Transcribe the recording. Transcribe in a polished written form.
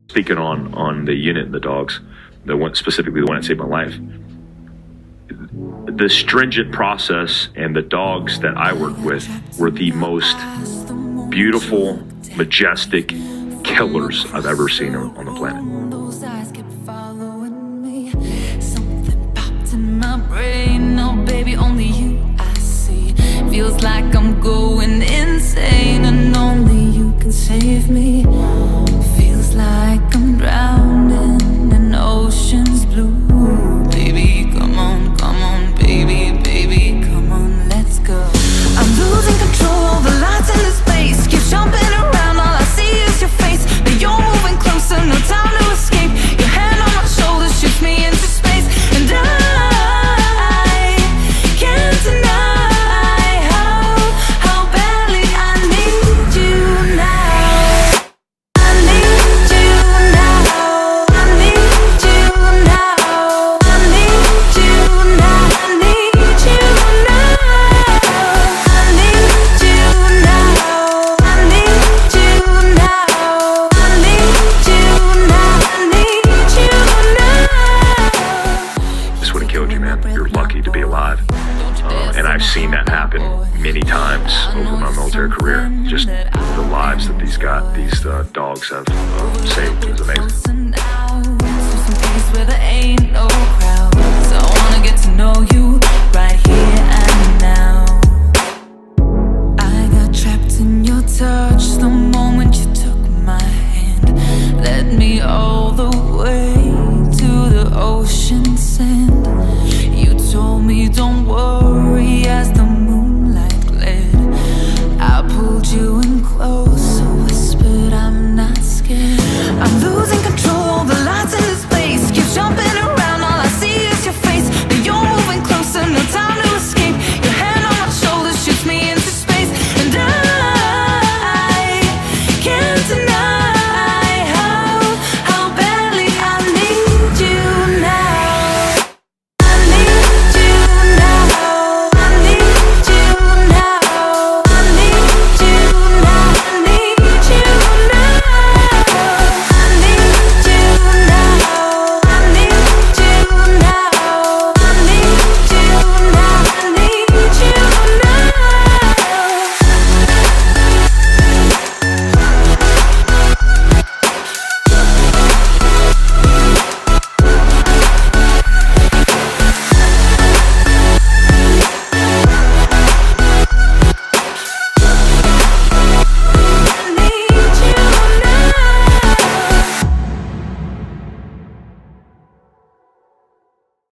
Speaking on the unit, the dogs, the one, specifically the one that saved my life, the stringent process and the dogs that I work with were the most beautiful, majestic killers I've ever seen on the planet. Those eyes kept following me. Something popped in my brain. Oh, baby, only you I see. Feels like I'm going insane, and only you can save me. Feels like I'm drowning in ocean's blue. Baby, come on, baby, baby, come on, let's go. I'm losing control, the lights in the space keep jumping around, all I see is your face. But you're moving closer, no time to escape. Your hand on my shoulder shoots me into space, and I can't deny how badly I need you now. I need you now. I need you now. I need you now. I need you now. I need you now. I need you now. I need you now. I need you now. This would have killed you, man. You're lucky to be alive. And I've seen that happen many times over my military career. Just the lives that these dogs have saved is amazing. Where there ain't no crowds. I wanna get to know you right here and now. I got trapped in your touch.